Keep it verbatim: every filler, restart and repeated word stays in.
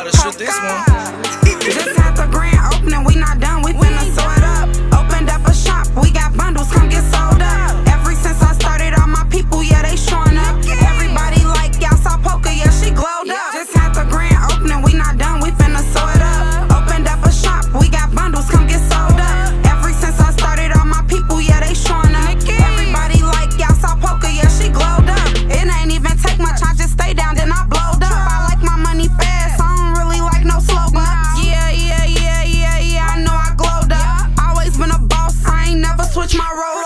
gotta shoot this one. Just had the grand opening, we not done, we finna sew it up. Opened up a shop, we got bundles, come get sold up. Ever since I started, all my people, yeah, they showing up. Everybody like, y'all saw Poca, yeah, she glowed up. Just had the grand opening, we not done, we finna sew it up. Opened up a shop, we got bundles, come get sold up. Ever since I started, all my people, yeah, they showing up. Everybody like, y'all saw Poca, yeah, she glowed up. It ain't even take much, I just stay down, then I blowed up. I like my money fast, I don't really like no slow bucks. Yeah, yeah, yeah, yeah, yeah, I know I glowed up. Always been a boss, I ain't never switch my role.